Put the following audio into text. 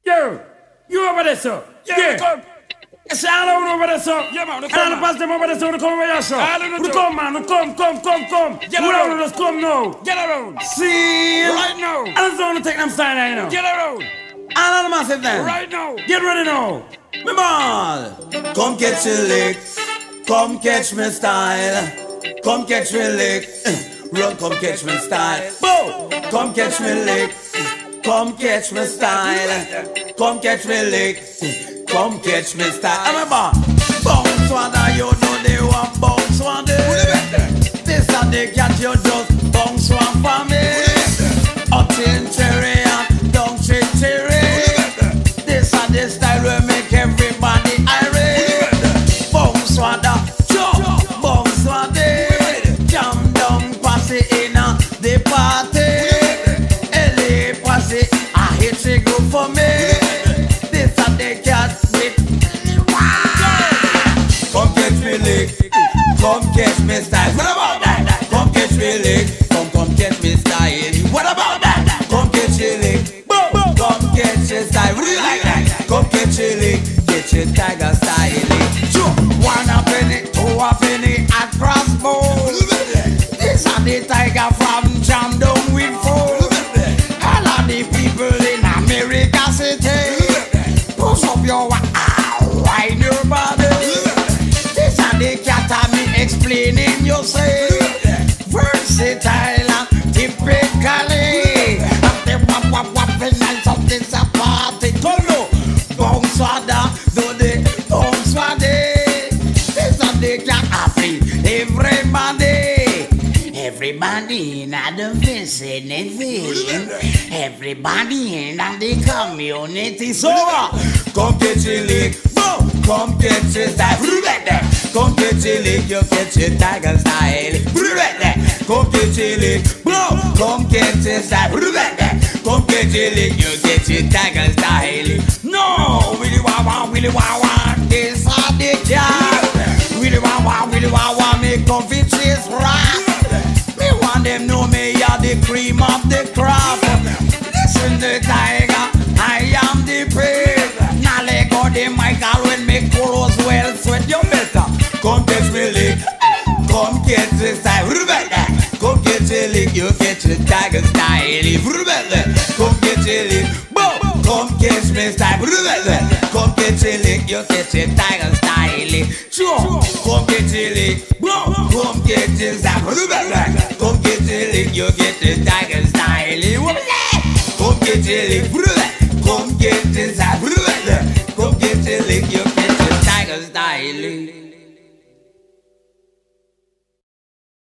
Yo, you over there, sir? Yeah. Come. Yes, all over there, sir. Yeah, man. All the past them over there, sir. Come over here, sir. Come, man. Come. Get around. Just come now. Get around. See? Right now. I just want to take them sign now, you know. Get around. All the massive then. Right now. Get ready now. Me ball. Come catch your lick. Come catch me style. Come catch me lick. Run, come catch me style. Boom. Come catch me lick. Come catch me style. Come catch me lick. Come catch me style. Remember, bounce one, you know they want bounce one day. This and they catch you just bounce one for me. Up in cherry and down cherry. This and this style will make everybody irate. Bounce one da, jump, bounce one day. Jam down, pass it in the party. LA pass it, I hit it good for me. This and they catch me. Come catch me lick, come catch me style. What about that? Come catch me lick, come catch me style. What about that? Come catch me lick, boom, come catch me style. What do you like that? Come catch me lick, get your tiger style. Sure, 1 a penny, 2 a penny, at crossbow. This are the tiger from Jam down with four. All of the people in America City. Push up your wine your body. This are the cat of me explaining yourself. Versatile and typically. After wap and something's a party. Go no, bounce wada, do the bounce wada. This are the cat of me, everybody. Everybody in the vicinity. Everybody in the community. So, come get your lick, come get your style. Come get your lick, you get your tiger style. Come get your lick, come get your style. Come get your lick, you get your tiger style. No, willy wah, this are the cat. Willy wah, make comfy chase rock. Me want them know me are the cream of the crop. Listen the tiger, I am the prey. Now let go the Michael when me chorus well sweat you better. Come catch me lick, come catch the style. Come catch your lick, you get your tiger style. Come catch your lick, come catch me style. Come catch your lick, you get your tiger style. Sure, come catch your lick, come catch your style. Come get your lick, you get your tiger style. Come get your lick, come get your style. Come get your lick, you get your tiger style.